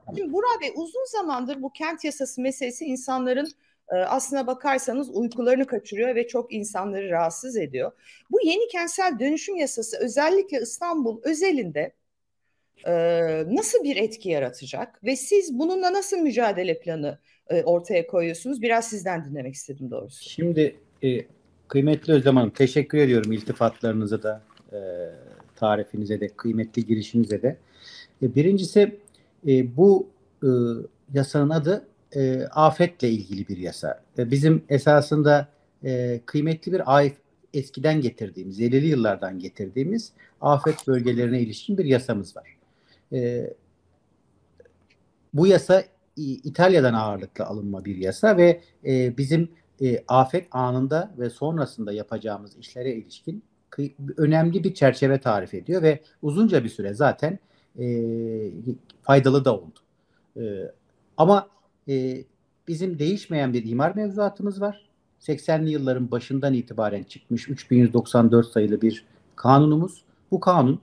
Tamam. Şimdi Burak Bey, uzun zamandır bu kent yasası meselesi insanların aslına bakarsanız uykularını kaçırıyor ve çok insanları rahatsız ediyor. Bu yeni kentsel dönüşüm yasası özellikle İstanbul özelinde nasıl bir etki yaratacak ve siz bununla nasıl mücadele planı ortaya koyuyorsunuz? Biraz sizden dinlemek istedim doğrusu. Şimdi kıymetli Özlem Hanım, teşekkür ediyorum iltifatlarınıza da, tarifinize de, kıymetli girişinize de. Birincisi, bu e, yasanın adı afetle ilgili bir yasa. Bizim esasında kıymetli bir eskiden getirdiğimiz, 50'li yıllardan getirdiğimiz afet bölgelerine ilişkin bir yasamız var. E, Bu yasa İtalya'dan ağırlıklı alınma bir yasa ve bizim afet anında ve sonrasında yapacağımız işlere ilişkin önemli bir çerçeve tarif ediyor ve uzunca bir süre zaten e, faydalı da oldu. E, ama bizim değişmeyen bir imar mevzuatımız var. 80'li yılların başından itibaren çıkmış 3194 sayılı bir kanunumuz. Bu kanun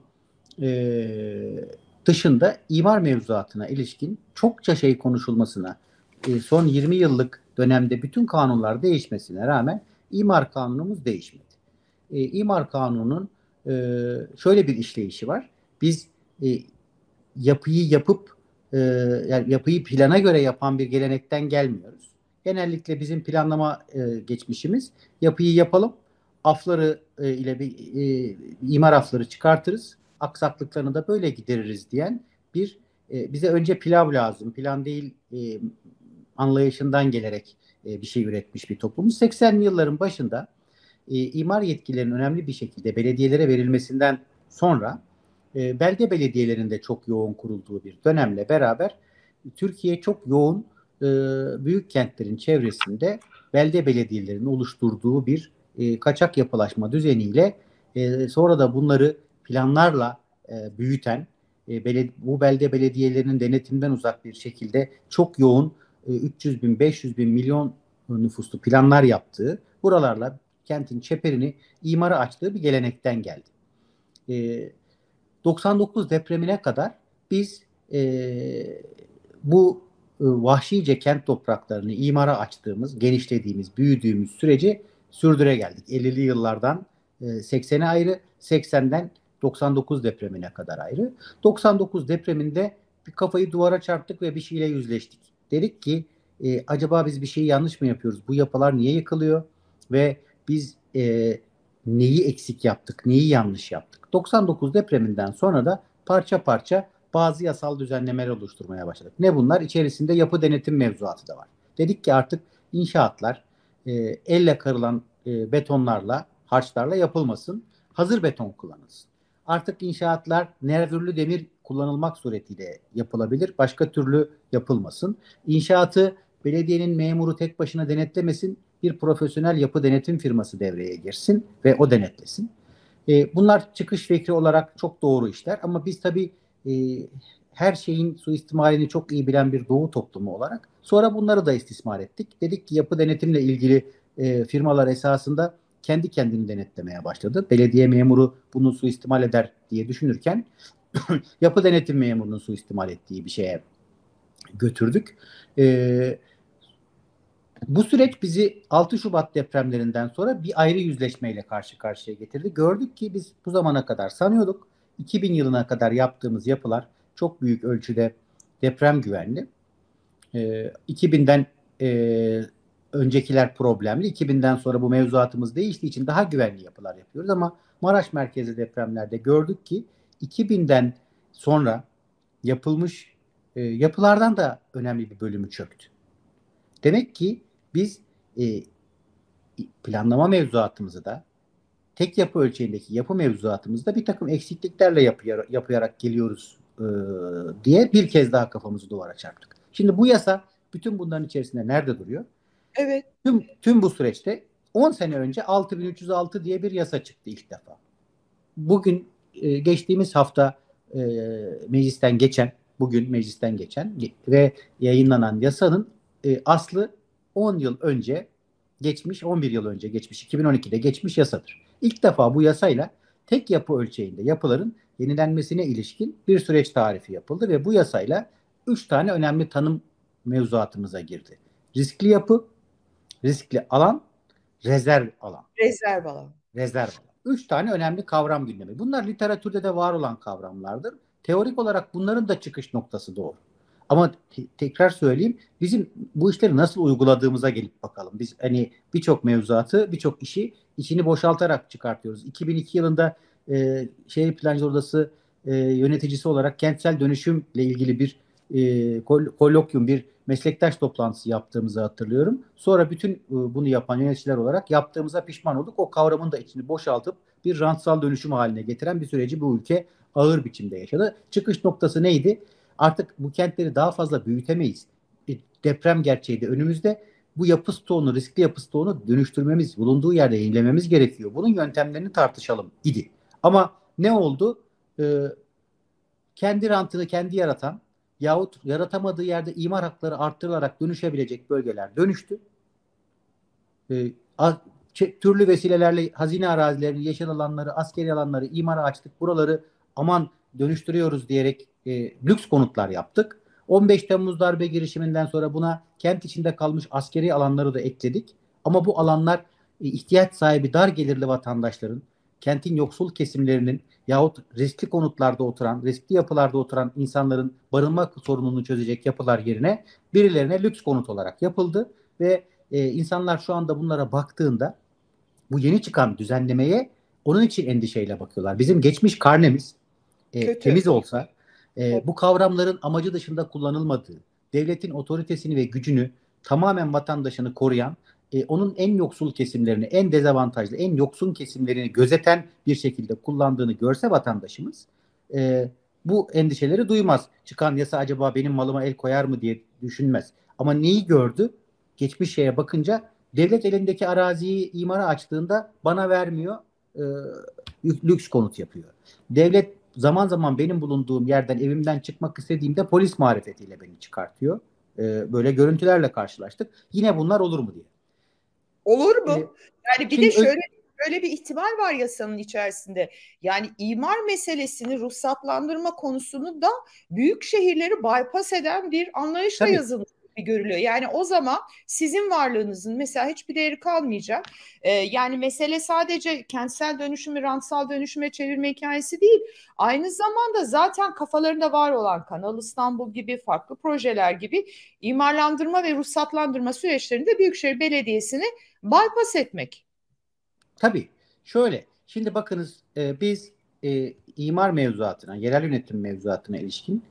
dışında imar mevzuatına ilişkin çokça şey konuşulmasına, son 20 yıllık dönemde bütün kanunlar değişmesine rağmen imar kanunumuz değişmedi. İmar kanununun şöyle bir işleyişi var. Biz e, yapıyı yapıp yani yapıyı plana göre yapan bir gelenekten gelmiyoruz. Genellikle bizim planlama geçmişimiz yapıyı yapalım, afları ile bir imar afları çıkartırız, aksaklıklarını da böyle gideririz diyen bir bize önce pilav lazım, plan değil anlayışından gelerek bir şey üretmiş bir toplumuz. 80'li yılların başında imar yetkilerinin önemli bir şekilde belediyelere verilmesinden sonra belde belediyelerinde çok yoğun kurulduğu bir dönemle beraber Türkiye çok yoğun büyük kentlerin çevresinde belde belediyelerinin oluşturduğu bir kaçak yapılaşma düzeniyle sonra da bunları planlarla büyüten bu belde belediyelerinin denetimden uzak bir şekilde çok yoğun 300 bin, 500 bin, milyon nüfuslu planlar yaptığı, buralarla kentin çeperini imara açtığı bir gelenekten geldi. 99 depremine kadar biz bu vahşice kent topraklarını imara açtığımız, genişlediğimiz, büyüdüğümüz süreci sürdüre geldik. 50'li yıllardan 80'e ayrı, 80'den 99 depremine kadar ayrı. 99 depreminde bir kafayı duvara çarptık ve bir şeyle yüzleştik. Dedik ki acaba biz bir şeyi yanlış mı yapıyoruz? Bu yapılar niye yıkılıyor? Ve biz neyi eksik yaptık, neyi yanlış yaptık? 99 depreminden sonra da parça parça bazı yasal düzenlemeler oluşturmaya başladık. Ne bunlar? İçerisinde yapı denetim mevzuatı da var. Dedik ki artık inşaatlar elle karılan betonlarla, harçlarla yapılmasın. Hazır beton kullanılsın. Artık inşaatlar nervürlü demir kullanılmak suretiyle yapılabilir. Başka türlü yapılmasın. İnşaatı belediyenin memuru tek başına denetlemesin. Bir profesyonel yapı denetim firması devreye girsin ve o denetlesin. Bunlar çıkış fikri olarak çok doğru işler ama biz tabii e, her şeyin suistimalini çok iyi bilen bir doğu toplumu olarak sonra bunları da istismar ettik. Dedik ki yapı denetimle ilgili firmalar esasında kendi kendini denetlemeye başladı. Belediye memuru bunu suistimal eder diye düşünürken yapı denetim memurunun suistimal ettiği bir şeye götürdük. E, Bu süreç bizi 6 Şubat depremlerinden sonra bir ayrı yüzleşmeyle karşı karşıya getirdi. Gördük ki biz bu zamana kadar sanıyorduk 2000 yılına kadar yaptığımız yapılar çok büyük ölçüde deprem güvenli. 2000'den öncekiler problemli. 2000'den sonra bu mevzuatımız değiştiği için daha güvenli yapılar yapıyoruz ama Maraş merkezi depremlerde gördük ki 2000'den sonra yapılmış yapılardan da önemli bir bölümü çöktü. Demek ki biz e, planlama mevzuatımızı da tek yapı ölçeğindeki yapı mevzuatımızda bir takım eksikliklerle yaparak geliyoruz diye bir kez daha kafamızı duvara çarptık. Şimdi bu yasa bütün bunların içerisinde nerede duruyor? Evet. Tüm bu süreçte 10 sene önce 6306 diye bir yasa çıktı ilk defa. Bugün geçtiğimiz hafta bugün meclisten geçen ve yayınlanan yasanın aslı 10 yıl önce geçmiş, 11 yıl önce geçmiş, 2012'de geçmiş yasadır. İlk defa bu yasayla tek yapı ölçeğinde yapıların yenilenmesine ilişkin bir süreç tarifi yapıldı ve bu yasayla 3 tane önemli tanım mevzuatımıza girdi. Riskli yapı, riskli alan, rezerv alan. Rezerv alan. Rezerv alan. 3 tane önemli kavram gündemi. Bunlar literatürde de var olan kavramlardır. Teorik olarak bunların da çıkış noktası doğru. Ama tekrar söyleyeyim, bizim bu işleri nasıl uyguladığımıza gelip bakalım. Biz hani birçok mevzuatı, birçok işi içini boşaltarak çıkartıyoruz. 2002 yılında Şehir Plancılar Odası yöneticisi olarak kentsel dönüşümle ilgili bir kolokyum, bir meslektaş toplantısı yaptığımızı hatırlıyorum. Sonra bütün bunu yapan yöneticiler olarak yaptığımıza pişman olduk. O kavramın da içini boşaltıp bir rantsal dönüşüm haline getiren bir süreci bu ülke ağır biçimde yaşadı. Çıkış noktası neydi? Artık bu kentleri daha fazla büyütemeyiz. Deprem gerçeği de önümüzde. Bu yapı stoğunu, riskli yapı stoğunu dönüştürmemiz, bulunduğu yerde yenilememiz gerekiyor. Bunun yöntemlerini tartışalım idi. Ama ne oldu? Kendi rantını kendi yaratan yahut yaratamadığı yerde imar hakları arttırılarak dönüşebilecek bölgeler dönüştü. Türlü vesilelerle hazine arazilerini, yeşil alanları, askeri alanları imara açtık. Buraları aman dönüştürüyoruz diyerek lüks konutlar yaptık. 15 Temmuz darbe girişiminden sonra buna kent içinde kalmış askeri alanları da ekledik. Ama bu alanlar ihtiyaç sahibi dar gelirli vatandaşların, kentin yoksul kesimlerinin yahut riskli konutlarda oturan, riskli yapılarda oturan insanların barınma sorununu çözecek yapılar yerine birilerine lüks konut olarak yapıldı ve insanlar şu anda bunlara baktığında bu yeni çıkan düzenlemeye onun için endişeyle bakıyorlar. Bizim geçmiş karnemiz temiz olsa bu kavramların amacı dışında kullanılmadığı, devletin otoritesini ve gücünü tamamen vatandaşını koruyan, onun en yoksul kesimlerini, en dezavantajlı, en yoksun kesimlerini gözeten bir şekilde kullandığını görse vatandaşımız bu endişeleri duymaz. Çıkan yasa acaba benim malıma el koyar mı diye düşünmez. Ama neyi gördü? Geçmiş şeye bakınca devlet elindeki araziyi imara açtığında bana vermiyor, lüks konut yapıyor. Devlet zaman zaman benim bulunduğum yerden, evimden çıkmak istediğimde polis marifetiyle beni çıkartıyor. Böyle görüntülerle karşılaştık. Yine bunlar olur mu diye. Olur mu? Yani bir de şöyle bir ihtimal var yasanın içerisinde. Yani imar meselesini, ruhsatlandırma konusunu da büyük şehirleri bypass eden bir anlayışla yazılmış gibi görülüyor. Yani o zaman sizin varlığınızın mesela hiçbir değeri kalmayacak. Yani mesele sadece kentsel dönüşümü rantsal dönüşüme çevirme hikayesi değil. Aynı zamanda zaten kafalarında var olan Kanal İstanbul gibi farklı projeler gibi imarlandırma ve ruhsatlandırma süreçlerinde Büyükşehir Belediyesi'ni bypass etmek. Tabii. Şöyle. Şimdi bakınız biz imar mevzuatına, yerel yönetim mevzuatına ilişkin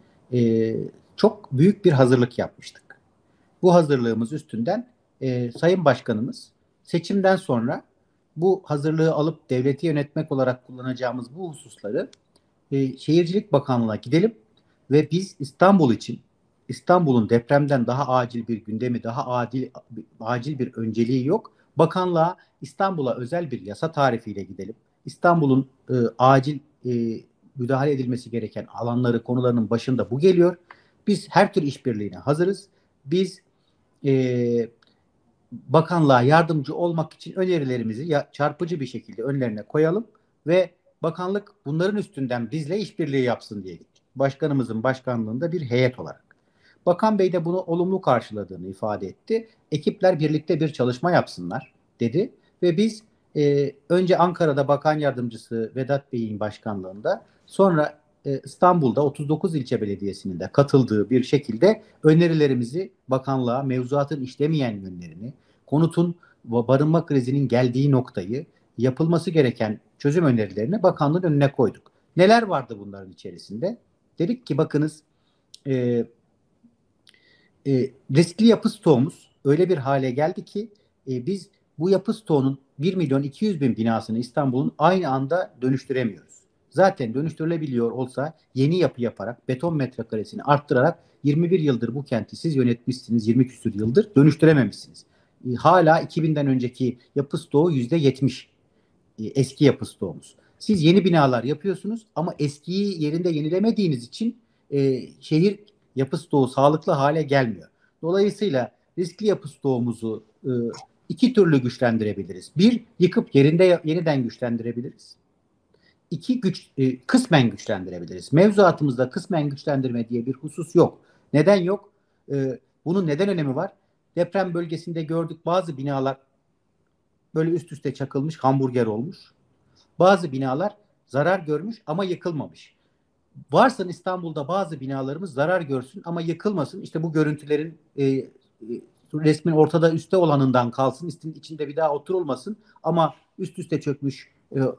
çok büyük bir hazırlık yapmıştık. Bu hazırlığımız üstünden Sayın Başkanımız seçimden sonra bu hazırlığı alıp devleti yönetmek olarak kullanacağımız bu hususları Şehircilik Bakanlığı'na gidelim ve biz İstanbul için İstanbul'un depremden daha acil bir gündemi, daha acil bir önceliği yok. Bakanlığa İstanbul'a özel bir yasa tarifiyle gidelim. İstanbul'un acil müdahale edilmesi gereken alanları, konularının başında bu geliyor. Biz her tür işbirliğine hazırız. Biz bakanlığa yardımcı olmak için önerilerimizi çarpıcı bir şekilde önlerine koyalım ve bakanlık bunların üstünden bizle işbirliği yapsın diye gittik. Başkanımızın başkanlığında bir heyet olarak. Bakan Bey de bunu olumlu karşıladığını ifade etti. Ekipler birlikte bir çalışma yapsınlar dedi ve biz önce Ankara'da Bakan Yardımcısı Vedat Bey'in başkanlığında, sonra İstanbul'da 39 ilçe belediyesinin de katıldığı bir şekilde önerilerimizi bakanlığa, mevzuatın işlemeyen yönlerini, konutun barınma krizinin geldiği noktayı, yapılması gereken çözüm önerilerini bakanlığın önüne koyduk. Neler vardı bunların içerisinde? Dedik ki bakınız riskli yapı stoğumuz öyle bir hale geldi ki biz bu yapı stoğunun 1.200.000 binasını İstanbul'un aynı anda dönüştüremiyoruz. Zaten dönüştürülebiliyor olsa yeni yapı yaparak beton metrekaresini arttırarak 21 yıldır bu kenti siz yönetmişsiniz, 20 küsur yıldır dönüştürememişsiniz. Hala 2000'den önceki yapı stoğu %70 eski yapı stoğumuz. Siz yeni binalar yapıyorsunuz ama eskiyi yerinde yenilemediğiniz için şehir yapı stoğu sağlıklı hale gelmiyor. Dolayısıyla riskli yapı stoğumuzu iki türlü güçlendirebiliriz. Bir, yıkıp yerinde yeniden güçlendirebiliriz. İki, kısmen güçlendirebiliriz. Mevzuatımızda kısmen güçlendirme diye bir husus yok. Neden yok? Bunun neden önemi var? Deprem bölgesinde gördük, bazı binalar böyle üst üste çakılmış, hamburger olmuş. Bazı binalar zarar görmüş ama yıkılmamış. Varsın İstanbul'da bazı binalarımız zarar görsün ama yıkılmasın. İşte bu görüntülerin resmin ortada üstte olanından kalsın. İçinde bir daha oturulmasın. Ama üst üste çökmüş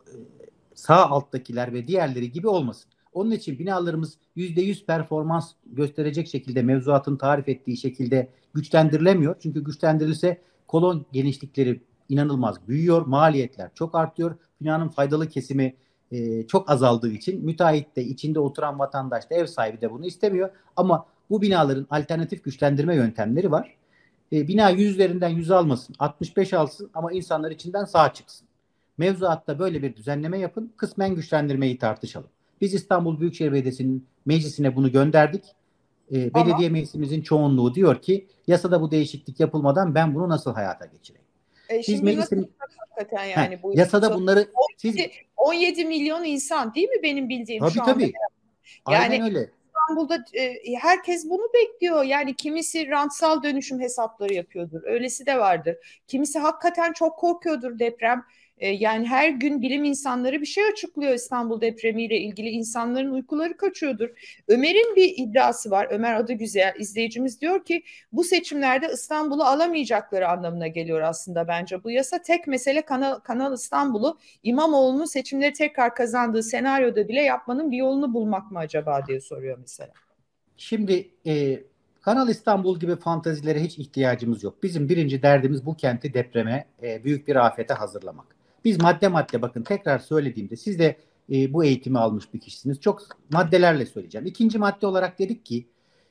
sağ alttakiler ve diğerleri gibi olmasın. Onun için binalarımız %100 performans gösterecek şekilde, mevzuatın tarif ettiği şekilde güçlendirilemiyor. Çünkü güçlendirilse kolon genişlikleri inanılmaz büyüyor. Maliyetler çok artıyor. Binanın faydalı kesimi çok azaldığı için müteahhit de, içinde oturan vatandaş da, ev sahibi de bunu istemiyor. Ama bu binaların alternatif güçlendirme yöntemleri var. Bina 100 üzerinden 100 almasın, 65 alsın ama insanlar içinden sağ çıksın. Mevzuatta böyle bir düzenleme yapın, kısmen güçlendirmeyi tartışalım. Biz İstanbul Büyükşehir Belediyesi'nin meclisine bunu gönderdik. Ama Belediye meclisimizin çoğunluğu diyor ki yasada bu değişiklik yapılmadan ben bunu nasıl hayata geçireyim? Biz şimdi nasıl meclisin hakikaten yani bu yasada bunları siz 17 milyon insan değil mi benim bildiğim tabii şu anda? tabii aynen Yani öyle. İstanbul'da herkes bunu bekliyor. Yani kimisi rantsal dönüşüm hesapları yapıyordur. Öylesi de vardır. Kimisi hakikaten çok korkuyordur deprem. Yani her gün bilim insanları bir şey açıklıyor İstanbul depremiyle ilgili. İnsanların uykuları kaçıyordur. Ömer'in bir iddiası var. Ömer adı güzel izleyicimiz diyor ki bu seçimlerde İstanbul'u alamayacakları anlamına geliyor aslında bence. Bu yasa tek mesele Kanal İstanbul'u İmamoğlu'nun seçimleri tekrar kazandığı senaryoda bile yapmanın bir yolunu bulmak mı acaba diye soruyor mesela. Şimdi Kanal İstanbul gibi fantazilere hiç ihtiyacımız yok. Bizim birinci derdimiz bu kenti depreme, büyük bir afete hazırlamak. Biz madde madde, bakın tekrar söylediğimde, siz de bu eğitimi almış bir kişisiniz. Çok maddelerle söyleyeceğim. İkinci madde olarak dedik ki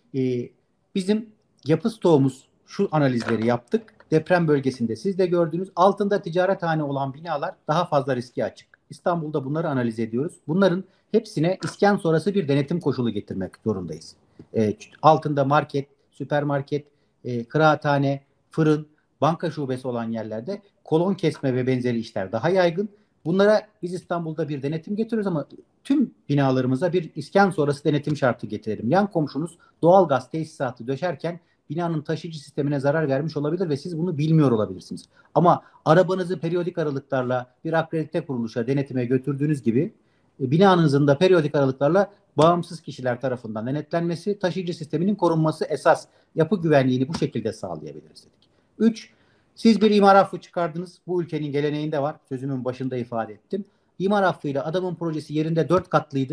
bizim yapı stoğumuz, şu analizleri yaptık. Deprem bölgesinde siz de gördünüz, altında ticarethane olan binalar daha fazla riske açık. İstanbul'da bunları analiz ediyoruz. Bunların hepsine iskan sonrası bir denetim koşulu getirmek zorundayız. Altında market, süpermarket, kıraathane, fırın, banka şubesi olan yerlerde kolon kesme ve benzeri işler daha yaygın. Bunlara biz İstanbul'da bir denetim getiriyoruz ama tüm binalarımıza bir iskan sonrası denetim şartı getirelim. Yan komşunuz doğalgaz tesisatı döşerken binanın taşıyıcı sistemine zarar vermiş olabilir ve siz bunu bilmiyor olabilirsiniz. Ama arabanızı periyodik aralıklarla bir akredite kuruluşa denetime götürdüğünüz gibi binanızın da periyodik aralıklarla bağımsız kişiler tarafından denetlenmesi, taşıyıcı sisteminin korunması esas. Yapı güvenliğini bu şekilde sağlayabiliriz dedik. 3. Siz bir imar affı çıkardınız. Bu ülkenin geleneğinde var. Sözümün başında ifade ettim. İmar affıyla adamın projesi yerinde 4 katlıydı.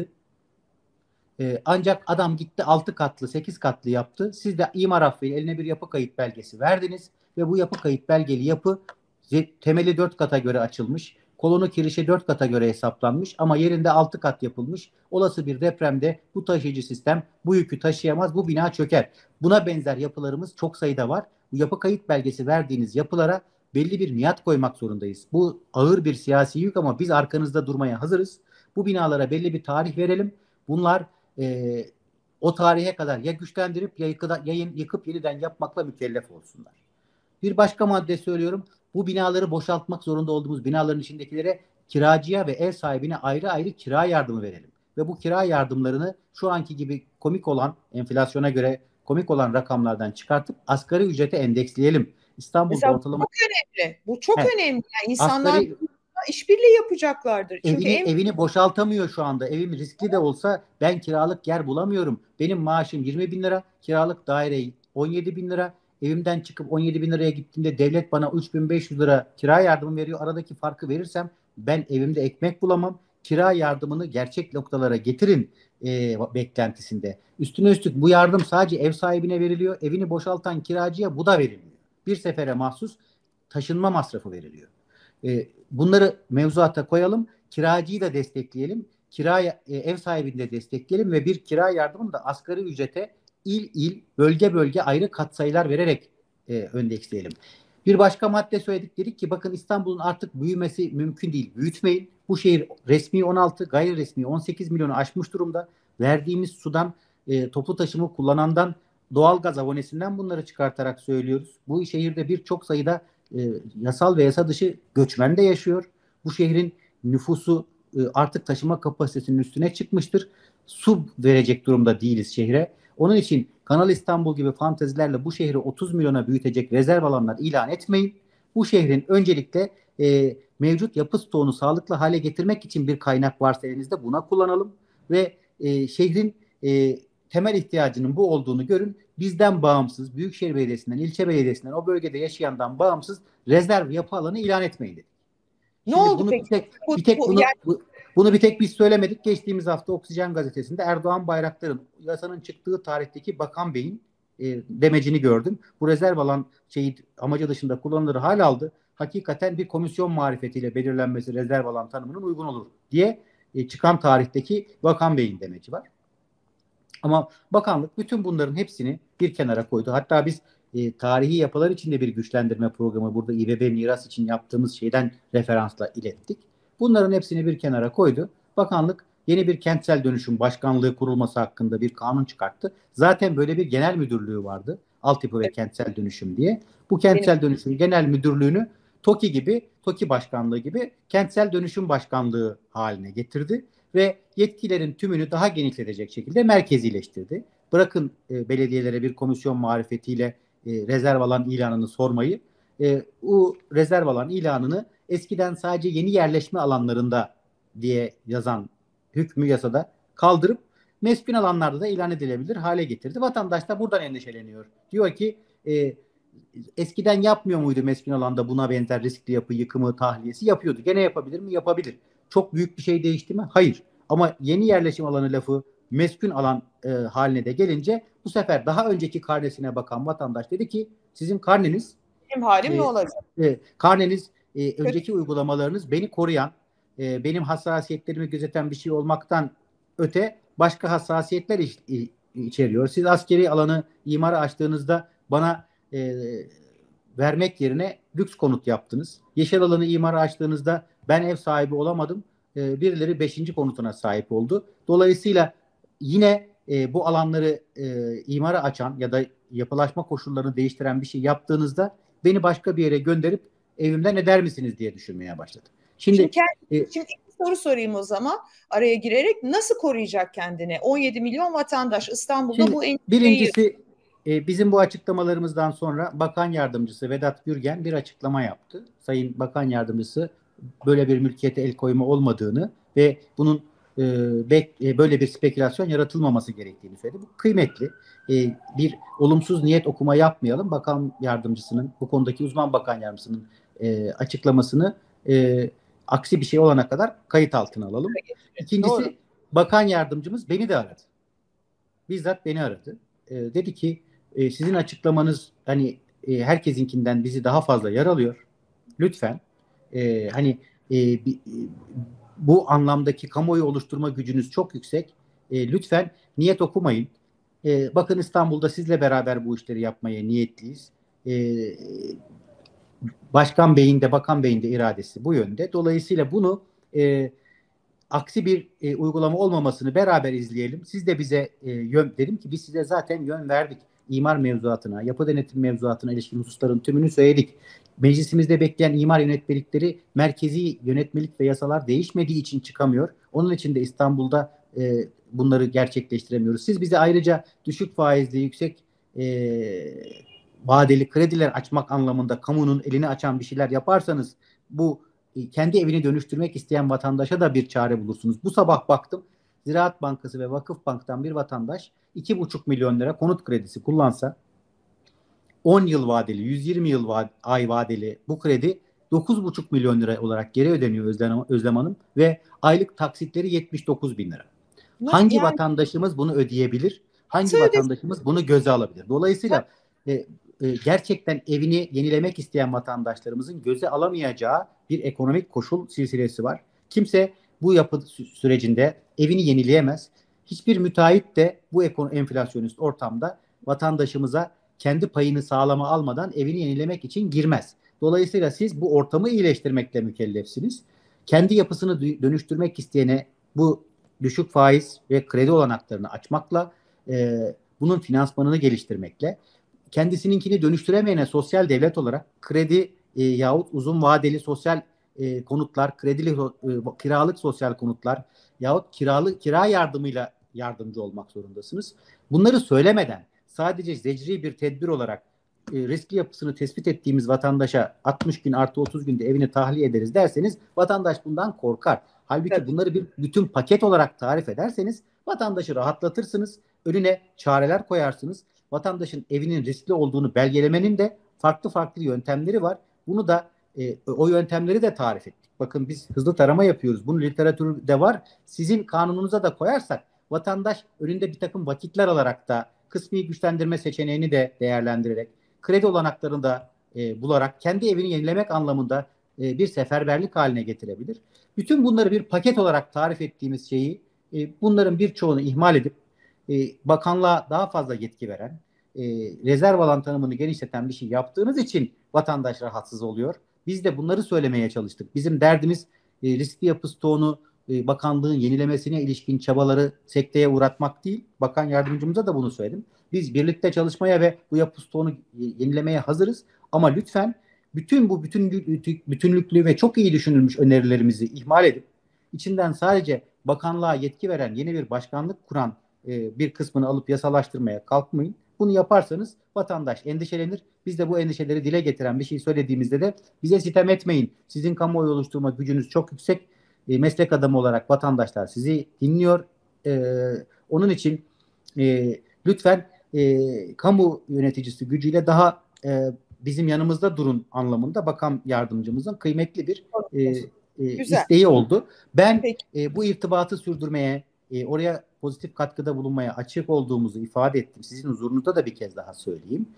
Ancak adam gitti 6 katlı, 8 katlı yaptı. Siz de imar affıyla eline bir yapı kayıt belgesi verdiniz ve bu yapı kayıt belgeli yapı temeli 4 kata göre açılmış. Kolonu kirişi 4 kata göre hesaplanmış ama yerinde 6 kat yapılmış. Olası bir depremde bu taşıyıcı sistem bu yükü taşıyamaz, bu bina çöker. Buna benzer yapılarımız çok sayıda var. Bu yapı kayıt belgesi verdiğiniz yapılara belli bir miat koymak zorundayız. Bu ağır bir siyasi yük ama biz arkanızda durmaya hazırız. Bu binalara belli bir tarih verelim. Bunlar o tarihe kadar ya güçlendirip ya yıkıp yeniden yapmakla mükellef olsunlar. Bir başka madde söylüyorum. Bu binaları boşaltmak zorunda olduğumuz binaların içindekilere kiracıya ve ev sahibine ayrı ayrı kira yardımı verelim. Ve bu kira yardımlarını şu anki gibi komik olan, enflasyona göre komik olan rakamlardan çıkartıp asgari ücrete endeksleyelim. İstanbul'da Mesela bu ortalama çok önemli. Bu çok he, önemli. Yani insanlar asgari işbirliği yapacaklardır. Çünkü evini boşaltamıyor şu anda. Evim riskli de olsa ben kiralık yer bulamıyorum. Benim maaşım 20 bin lira. Kiralık daire 17 bin lira. Evimden çıkıp 17 bin liraya gittiğimde devlet bana 3.500 lira kira yardımı veriyor. Aradaki farkı verirsem ben evimde ekmek bulamam. Kira yardımını gerçek noktalara getirin beklentisinde. Üstüne üstlük bu yardım sadece ev sahibine veriliyor. Evini boşaltan kiracıya bu da verilmiyor. Bir sefere mahsus taşınma masrafı veriliyor. Bunları mevzuata koyalım. Kiracıyı da destekleyelim. Ev sahibini de destekleyelim ve bir kira yardımını da asgari ücrete il, bölge bölge ayrı katsayılar vererek endeksleyelim. Bir başka madde söyledik. Dedik ki bakın İstanbul'un artık büyümesi mümkün değil. Büyütmeyin. Bu şehir resmi 16, gayri resmi 18 milyonu aşmış durumda. Verdiğimiz sudan, toplu taşımı kullanandan, doğalgaz abonesinden bunları çıkartarak söylüyoruz. Bu şehirde birçok sayıda yasal ve yasa dışı göçmen de yaşıyor. Bu şehrin nüfusu artık taşıma kapasitesinin üstüne çıkmıştır. Su verecek durumda değiliz şehre. Onun için Kanal İstanbul gibi fantezilerle bu şehri 30 milyona büyütecek rezerv alanlar ilan etmeyin. Bu şehrin öncelikle mevcut yapı stoğunu sağlıklı hale getirmek için bir kaynak varsa elinizde buna kullanalım ve şehrin temel ihtiyacının bu olduğunu görün. Bizden bağımsız, Büyükşehir Belediyesi'nden, ilçe belediyesinden, o bölgede yaşayandan bağımsız rezerv yapı alanı ilan etmeyin dedik. Ne Şimdi oldu bunu peki? bunu bir tek biz söylemedik. Geçtiğimiz hafta Oksijen gazetesinde Erdoğan Bayraktar'ın yasanın çıktığı tarihteki Bakan Bey'in demecini gördüm. Bu rezerv alan amacı dışında kullanılır hal aldı. Hakikaten bir komisyon marifetiyle belirlenmesi rezerv alan tanımının uygun olur diye çıkan tarihteki Bakan Bey'in demeci var. Ama bakanlık bütün bunların hepsini bir kenara koydu. Hatta biz tarihi yapılar içinde bir güçlendirme programı burada İBB miras için yaptığımız şeyden referansla ilettik. Bunların hepsini bir kenara koydu. Bakanlık yeni bir kentsel dönüşüm başkanlığı kurulması hakkında bir kanun çıkarttı. Zaten böyle bir genel müdürlüğü vardı. Altyapı ve kentsel dönüşüm diye. Bu kentsel dönüşüm genel müdürlüğünü TOKİ başkanlığı gibi kentsel dönüşüm başkanlığı haline getirdi ve yetkilerin tümünü daha genişletecek şekilde merkezileştirdi. Bırakın belediyelere bir komisyon marifetiyle rezerv alan ilanını sormayı, bu rezerv alan ilanını eskiden sadece yeni yerleşme alanlarında diye yazan hükmü yasada kaldırıp meskun alanlarda da ilan edilebilir hale getirdi. Vatandaş da buradan endişeleniyor. Diyor ki eskiden yapmıyor muydu meskun alanda buna benzer riskli yapı yıkımı, tahliyesi yapıyordu. Gene yapabilir mi? Yapabilir. Çok büyük bir şey değişti mi? Hayır. Ama yeni yerleşim alanı lafı meskun alan haline de gelince bu sefer daha önceki karnesine bakan vatandaş dedi ki sizin karneniz benim halim ne olacak? Karneniz önceki uygulamalarınız beni koruyan, benim hassasiyetlerimi gözeten bir şey olmaktan öte başka hassasiyetler içeriyor. Siz askeri alanı imara açtığınızda bana vermek yerine lüks konut yaptınız. Yeşil alanı imara açtığınızda ben ev sahibi olamadım. Birileri 5. konutuna sahip oldu. Dolayısıyla yine bu alanları imara açan ya da yapılaşma koşullarını değiştiren bir şey yaptığınızda beni başka bir yere gönderip evimden eder misiniz diye düşünmeye başladı. Şimdi bir soru sorayım o zaman araya girerek, nasıl koruyacak kendini? 17 milyon vatandaş İstanbul'da bu birincisi bizim bu açıklamalarımızdan sonra Bakan Yardımcısı Vedat Gürgen bir açıklama yaptı. Sayın Bakan Yardımcısı böyle bir mülkiyete el koyma olmadığını ve bunun böyle bir spekülasyon yaratılmaması gerektiğini söyledi. Bu kıymetli. Bir olumsuz niyet okuma yapmayalım. Bakan Yardımcısının, bu konudaki uzman bakan yardımcısının açıklamasını aksi bir şey olana kadar kayıt altına alalım. İkincisi, doğru. Bakan Yardımcımız beni de aradı. Bizzat beni aradı. Dedi ki sizin açıklamanız hani herkesinkinden bizi daha fazla yaralıyor. Lütfen bu anlamdaki kamuoyu oluşturma gücünüz çok yüksek. Lütfen niyet okumayın. Bakın İstanbul'da sizle beraber bu işleri yapmaya niyetliyiz. Başkan Bey'in de Bakan Bey'in de iradesi bu yönde. Dolayısıyla bunu aksi bir uygulama olmamasını beraber izleyelim. Siz de bize dedim ki biz size zaten yön verdik. İmar mevzuatına, yapı denetim mevzuatına ilişkin hususların tümünü söyledik. Meclisimizde bekleyen imar yönetmelikleri merkezi yönetmelik ve yasalar değişmediği için çıkamıyor. Onun için de İstanbul'da bunları gerçekleştiremiyoruz. Siz bize ayrıca düşük faizli, yüksek vadeli krediler açmak anlamında kamunun elini açan bir şeyler yaparsanız bu kendi evini dönüştürmek isteyen vatandaşa da bir çare bulursunuz. Bu sabah baktım Ziraat Bankası ve Vakıfbank'tan bir vatandaş 2,5 milyon lira konut kredisi kullansa 10 yıl vadeli, 120 yıl ay vadeli bu kredi 9,5 milyon lira olarak geri ödeniyor Özlem Hanım ve aylık taksitleri 79 bin lira. Hangi vatandaşımız bunu ödeyebilir? Hangi vatandaşımız bunu göze alabilir? Dolayısıyla gerçekten evini yenilemek isteyen vatandaşlarımızın göze alamayacağı bir ekonomik koşul silsilesi var. Kimse bu yapı sürecinde evini yenileyemez. Hiçbir müteahhit de bu enflasyonist ortamda vatandaşımıza kendi payını sağlama almadan evini yenilemek için girmez. Dolayısıyla siz bu ortamı iyileştirmekle mükellefsiniz. Kendi yapısını dönüştürmek isteyene bu düşük faiz ve kredi olanaklarını açmakla, bunun finansmanını geliştirmekle, kendisininkini dönüştüremeyene sosyal devlet olarak kredi yahut uzun vadeli sosyal konutlar, kiralık sosyal konutlar yahut kira yardımıyla yardımcı olmak zorundasınız. Bunları söylemeden sadece zecri bir tedbir olarak riskli yapısını tespit ettiğimiz vatandaşa 60 gün artı 30 günde evini tahliye ederiz derseniz vatandaş bundan korkar. Halbuki Tabii. bunları bir bütün paket olarak tarif ederseniz vatandaşı rahatlatırsınız. Önüne çareler koyarsınız. Vatandaşın evinin riskli olduğunu belgelemenin de farklı farklı yöntemleri var. Bunu da o yöntemleri de tarif ettik. Bakın biz hızlı tarama yapıyoruz. Bunun literatürde var. Sizin kanununuza da koyarsak vatandaş önünde bir takım vakitler alarak da kısmi güçlendirme seçeneğini de değerlendirerek kredi olanaklarını da bularak kendi evini yenilemek anlamında bir seferberlik haline getirebilir. Bütün bunları bir paket olarak tarif ettiğimiz şeyi bunların birçoğunu ihmal edip bakanlığa daha fazla yetki veren, rezerv alan tanımını genişleten bir şey yaptığınız için vatandaş rahatsız oluyor. Biz de bunları söylemeye çalıştık. Bizim derdimiz riskli yapı stoğunu bakanlığın yenilemesine ilişkin çabaları sekteye uğratmak değil. Bakan yardımcımıza da bunu söyledim. Biz birlikte çalışmaya ve bu yapı stoğunu yenilemeye hazırız. Ama lütfen bütün bu bütünlüklü ve çok iyi düşünülmüş önerilerimizi ihmal edip içinden sadece bakanlığa yetki veren yeni bir başkanlık kuran bir kısmını alıp yasalaştırmaya kalkmayın. Bunu yaparsanız vatandaş endişelenir. Biz de bu endişeleri dile getiren bir şey söylediğimizde de bize sitem etmeyin. Sizin kamuoyu oluşturma gücünüz çok yüksek. Meslek adamı olarak vatandaşlar sizi dinliyor. Onun için lütfen kamu yöneticisi gücüyle daha bizim yanımızda durun anlamında bakan yardımcımızın kıymetli bir isteği oldu. Ben bu irtibatı sürdürmeye, oraya pozitif katkıda bulunmaya açık olduğumuzu ifade ettim. Sizin huzurunuzda da bir kez daha söyleyeyim.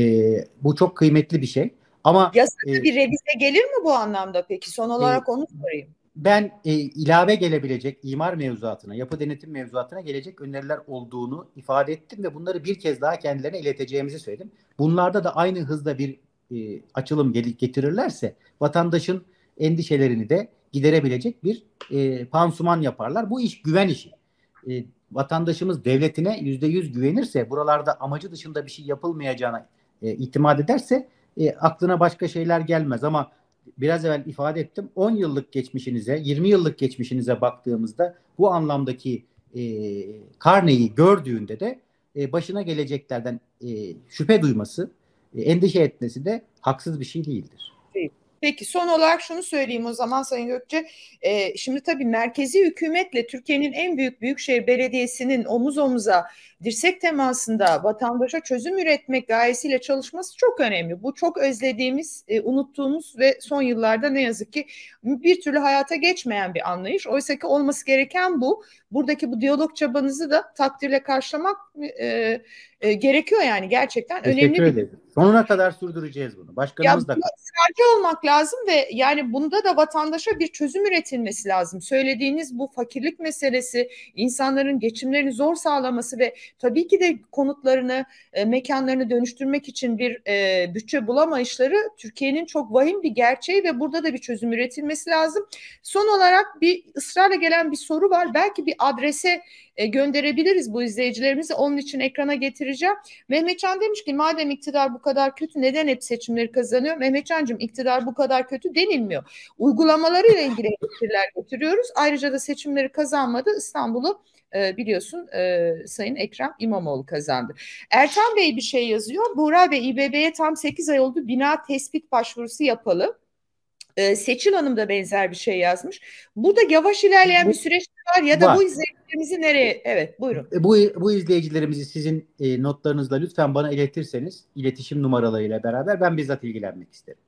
Bu çok kıymetli bir şey. Ama yasada bir revize gelir mi bu anlamda peki? Son olarak onu sorayım. Ben ilave gelebilecek imar mevzuatına, yapı denetim mevzuatına gelecek öneriler olduğunu ifade ettim ve bunları bir kez daha kendilerine ileteceğimizi söyledim. Bunlarda da aynı hızda bir açılım getirirlerse vatandaşın endişelerini de giderebilecek bir pansuman yaparlar. Bu iş güven işi. Vatandaşımız devletine %100 güvenirse, buralarda amacı dışında bir şey yapılmayacağına itimat ederse aklına başka şeyler gelmez. Ama biraz evvel ifade ettim, 10 yıllık geçmişinize, 20 yıllık geçmişinize baktığımızda bu anlamdaki karneyi gördüğünde de başına geleceklerden şüphe duyması, endişe etmesi de haksız bir şey değildir. Peki son olarak şunu söyleyeyim o zaman Sayın Gökçe. Şimdi tabii merkezi hükümetle Türkiye'nin en büyük büyükşehir belediyesinin omuz omuza dirsek temasında vatandaşa çözüm üretmek gayesiyle çalışması çok önemli. Bu çok özlediğimiz, unuttuğumuz ve son yıllarda ne yazık ki bir türlü hayata geçmeyen bir anlayış. Oysa ki olması gereken bu. Buradaki bu diyalog çabanızı da takdirle karşılamak gerekiyor yani gerçekten önemli bir. Sonuna kadar sürdüreceğiz bunu. Başkanımız da ısrarcı olmak lazım ve yani bunda da vatandaşa bir çözüm üretilmesi lazım. Söylediğiniz bu fakirlik meselesi, insanların geçimlerini zor sağlaması ve tabii ki de konutlarını, mekanlarını dönüştürmek için bir bütçe bulamayışları Türkiye'nin çok vahim bir gerçeği ve burada da bir çözüm üretilmesi lazım. Son olarak bir ısrarla gelen bir soru var. Belki bir adrese gönderebiliriz bu izleyicilerimizi. Onun için ekrana getireceğim. Mehmetcan demiş ki madem iktidar bu kadar kötü neden hep seçimleri kazanıyor? Mehmetcan'cığım iktidar bu kadar kötü denilmiyor. Uygulamalarıyla ilgili eleştiriler getiriyoruz. Ayrıca da seçimleri kazanmadı. İstanbul'u biliyorsun Sayın Ekrem İmamoğlu kazandı. Ertan Bey bir şey yazıyor. Buğra Bey İBB'ye tam 8 ay oldu. Bina tespit başvurusu yapalı. Seçil Hanım da benzer bir şey yazmış. Burada yavaş ilerleyen bir süreç var ya da bu izleyicilerimizi nereye? Evet buyurun. Bu izleyicilerimizi sizin notlarınızla lütfen bana iletirseniz iletişim numaralarıyla beraber ben bizzat ilgilenmek isterim.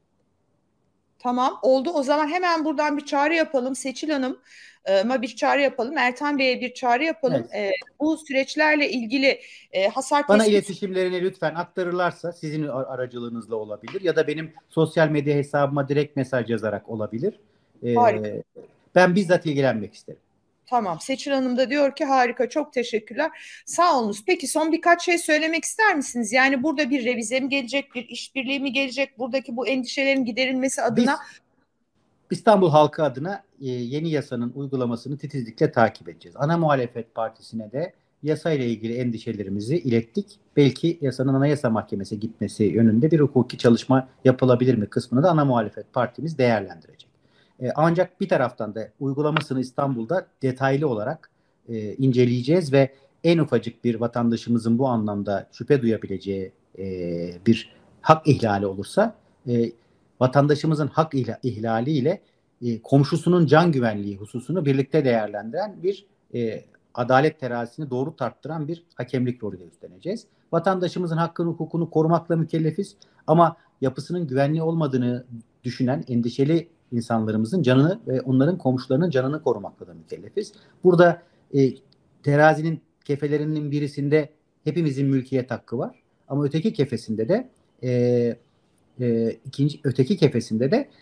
Tamam oldu. O zaman hemen buradan bir çağrı yapalım. Seçil Hanım'a bir çağrı yapalım. Ertan Bey'e bir çağrı yapalım. Evet. Bu süreçlerle ilgili hasar bana iletişimlerini lütfen aktarırlarsa sizin aracılığınızla olabilir ya da benim sosyal medya hesabıma direkt mesaj yazarak olabilir. Harika. Ben bizzat ilgilenmek isterim. Tamam. Seçil Hanım da diyor ki harika çok teşekkürler. Sağ olunuz. Peki son birkaç şey söylemek ister misiniz? Yani burada bir revize mi gelecek, bir işbirliği mi gelecek? Buradaki bu endişelerin giderilmesi adına İstanbul halkı adına yeni yasanın uygulamasını titizlikle takip edeceğiz. Ana Muhalefet Partisi'ne de yasayla ilgili endişelerimizi ilettik. Belki yasanın Anayasa Mahkemesi gitmesi yönünde bir hukuki çalışma yapılabilir mi kısmını da Ana Muhalefet Partimiz değerlendirecek. Ancak bir taraftan da uygulamasını İstanbul'da detaylı olarak inceleyeceğiz ve en ufacık bir vatandaşımızın bu anlamda şüphe duyabileceği bir hak ihlali olursa, vatandaşımızın hak ihlaliyle komşusunun can güvenliği hususunu birlikte değerlendiren bir adalet terazisini doğru tarttıran bir hakemlik rolü de üstleneceğiz. Vatandaşımızın hakkını, hukukunu korumakla mükellefiz ama yapısının güvenli olmadığını düşünen endişeli insanlarımızın canını ve onların komşularının canını korumakla da mükellefiz. Burada terazinin kefelerinin birisinde hepimizin mülkiyet hakkı var ama öteki kefesinde de öteki kefesinde de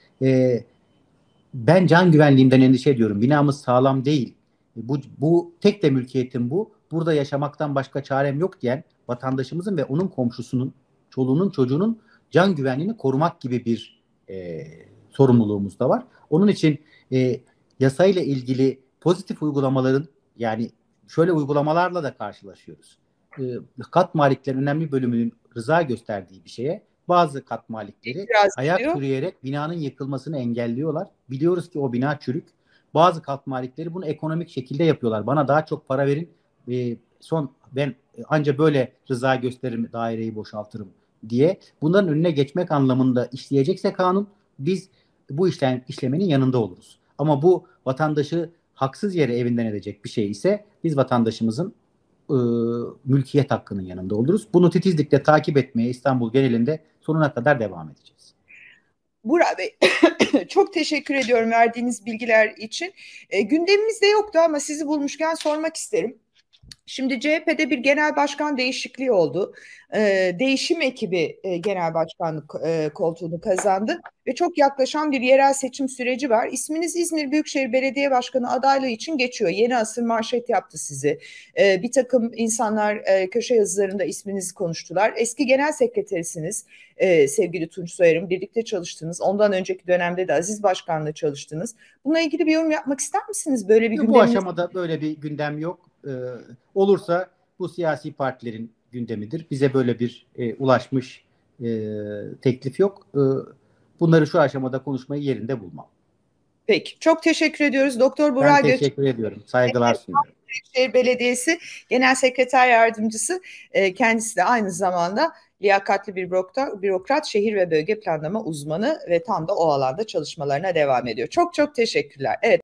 ben can güvenliğimden endişe ediyorum. Binamız sağlam değil. Bu tek de mülkiyetim bu. Burada yaşamaktan başka çarem yok diyen vatandaşımızın ve onun komşusunun, çoluğunun, çocuğunun can güvenliğini korumak gibi bir sorumluluğumuz da var. Onun için yasayla ilgili pozitif uygulamaların, yani şöyle uygulamalarla da karşılaşıyoruz. Kat maliklerin önemli bölümünün rıza gösterdiği bir şeye bazı kat malikleri ayak yürüyerek binanın yıkılmasını engelliyorlar. Biliyoruz ki o bina çürük. Bazı kat malikleri bunu ekonomik şekilde yapıyorlar. Bana daha çok para verin. Ben anca böyle rıza gösteririm, daireyi boşaltırım diye. Bunların önüne geçmek anlamında işleyecekse kanun, biz bu işlemenin yanında oluruz. Ama bu vatandaşı haksız yere evinden edecek bir şey ise biz vatandaşımızın mülkiyet hakkının yanında oluruz. Bunu titizlikle takip etmeye İstanbul genelinde sonuna kadar devam edeceğiz. Burak Bey, çok teşekkür ediyorum verdiğiniz bilgiler için. Gündemimizde yoktu ama sizi bulmuşken sormak isterim. Şimdi CHP'de bir genel başkan değişikliği oldu. Değişim ekibi genel başkanlık koltuğunu kazandı ve çok yaklaşan bir yerel seçim süreci var. İsminiz İzmir Büyükşehir Belediye Başkanı adaylığı için geçiyor. Yeni Asır manşet yaptı sizi. Bir takım insanlar köşe yazılarında isminizi konuştular. Eski genel sekreterisiniz sevgili Tunç Soyer'in, birlikte çalıştınız. Ondan önceki dönemde de Aziz Başkan'la çalıştınız. Bununla ilgili bir yorum yapmak ister misiniz? Böyle bir gündeminiz... Bu aşamada böyle bir gündem yok. Olursa bu siyasi partilerin gündemidir. Bize böyle bir ulaşmış teklif yok. Bunları şu aşamada konuşmayı yerinde bulmam. Peki. Çok teşekkür ediyoruz. Doktor Burak Ben teşekkür ediyorum. Saygılar sunuyorum. Büyükşehir Belediyesi Genel Sekreter Yardımcısı. Kendisi de aynı zamanda liyakatli bir bürokrat, şehir ve bölge planlama uzmanı ve tam da o alanda çalışmalarına devam ediyor. Çok çok teşekkürler. Evet.